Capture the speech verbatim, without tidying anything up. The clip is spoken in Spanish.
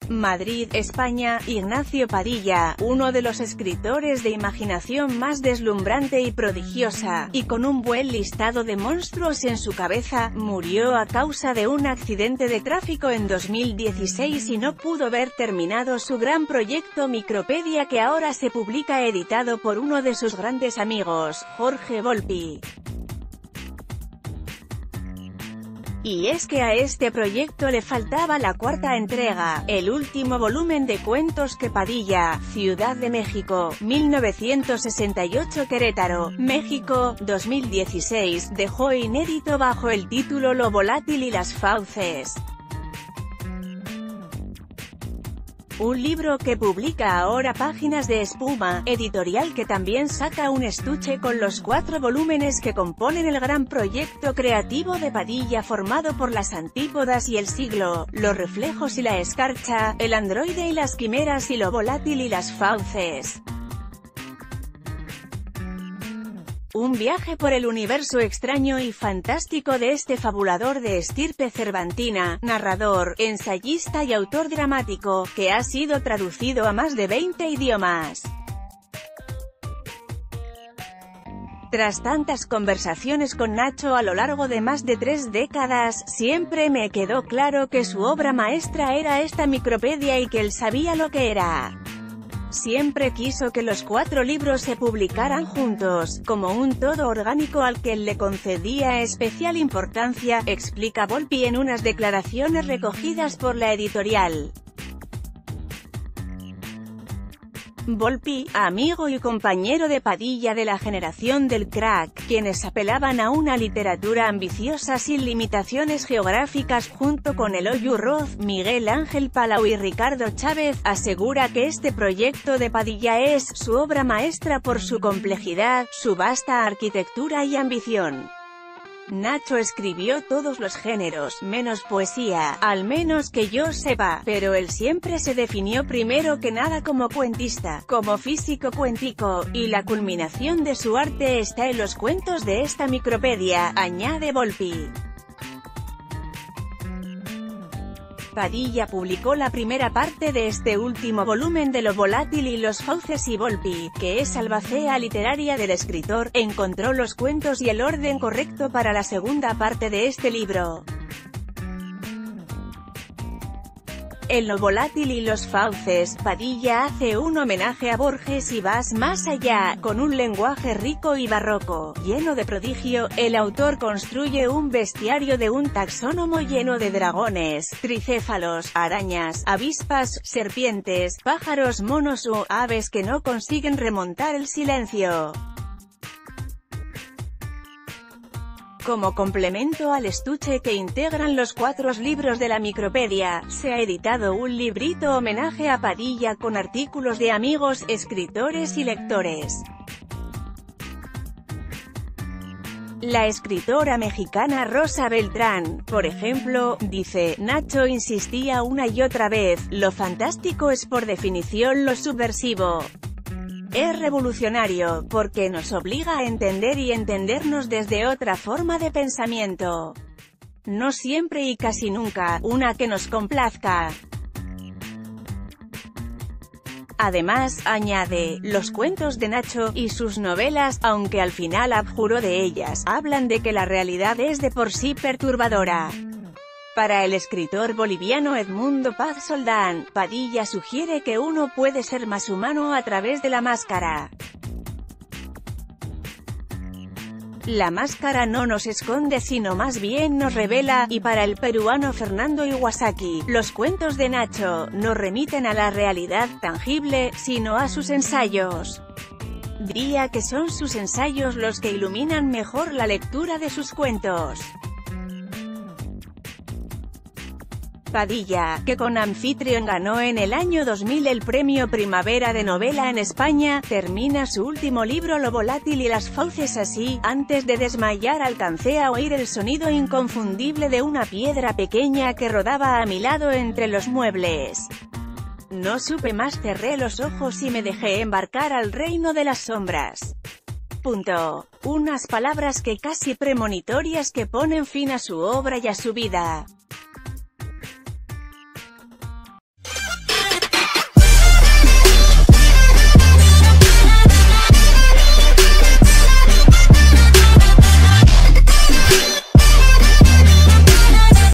Madrid, España. Ignacio Padilla, uno de los escritores de imaginación más deslumbrante y prodigiosa, y con un buen listado de monstruos en su cabeza, murió a causa de un accidente de tráfico en dos mil dieciséis y no pudo ver terminado su gran proyecto Micropedia, que ahora se publica editado por uno de sus grandes amigos, Jorge Volpi. Y es que a este proyecto le faltaba la cuarta entrega, el último volumen de cuentos que Padilla, Ciudad de México, mil novecientos sesenta y ocho, Querétaro, México, dos mil dieciséis, dejó inédito bajo el título Lo volátil y las fauces. Un libro que publica ahora Páginas de Espuma, editorial que también saca un estuche con los cuatro volúmenes que componen el gran proyecto creativo de Padilla, formado por las antípodas y el siglo, los reflejos y la escarcha, el androide y las quimeras y lo volátil y las fauces. Un viaje por el universo extraño y fantástico de este fabulador de estirpe cervantina, narrador, ensayista y autor dramático, que ha sido traducido a más de veinte idiomas. Tras tantas conversaciones con Nacho a lo largo de más de tres décadas, siempre me quedó claro que su obra maestra era esta micropedia y que él sabía lo que era. Siempre quiso que los cuatro libros se publicaran juntos, como un todo orgánico al que él le concedía especial importancia, explica Volpi en unas declaraciones recogidas por la editorial. Volpi, amigo y compañero de Padilla de la generación del crack, quienes apelaban a una literatura ambiciosa sin limitaciones geográficas junto con Eloy Urroz, Miguel Ángel Palau y Ricardo Chávez, asegura que este proyecto de Padilla es su obra maestra por su complejidad, su vasta arquitectura y ambición. Nacho escribió todos los géneros, menos poesía, al menos que yo sepa, pero él siempre se definió primero que nada como cuentista, como físico cuentico, y la culminación de su arte está en los cuentos de esta micropedia, añade Volpi. Padilla publicó la primera parte de este último volumen de Lo volátil y los fauces y Volpi, que es albacea literaria del escritor, encontró los cuentos y el orden correcto para la segunda parte de este libro. En Lo volátil y los fauces, Padilla hace un homenaje a Borges y va más allá, con un lenguaje rico y barroco, lleno de prodigio. El autor construye un bestiario de un taxónomo lleno de dragones, tricéfalos, arañas, avispas, serpientes, pájaros, monos u aves que no consiguen remontar el silencio. Como complemento al estuche que integran los cuatro libros de la micropedia, se ha editado un librito homenaje a Padilla con artículos de amigos, escritores y lectores. La escritora mexicana Rosa Beltrán, por ejemplo, dice: Nacho insistía una y otra vez, lo fantástico es por definición lo subversivo. Es revolucionario, porque nos obliga a entender y entendernos desde otra forma de pensamiento. No siempre y casi nunca, una que nos complazca. Además, añade, los cuentos de Nacho, y sus novelas, aunque al final abjuró de ellas, hablan de que la realidad es de por sí perturbadora. Para el escritor boliviano Edmundo Paz Soldán, Padilla sugiere que uno puede ser más humano a través de la máscara. La máscara no nos esconde sino más bien nos revela, y para el peruano Fernando Iwasaki, los cuentos de Nacho no remiten a la realidad tangible, sino a sus ensayos. Diría que son sus ensayos los que iluminan mejor la lectura de sus cuentos. Padilla, que con Anfitrión ganó en el año dos mil el premio Primavera de Novela en España, termina su último libro Lo volátil y las fauces así: antes de desmayar alcancé a oír el sonido inconfundible de una piedra pequeña que rodaba a mi lado entre los muebles. No supe más, cerré los ojos y me dejé embarcar al reino de las sombras. Punto. Unas palabras que casi premonitorias que ponen fin a su obra y a su vida.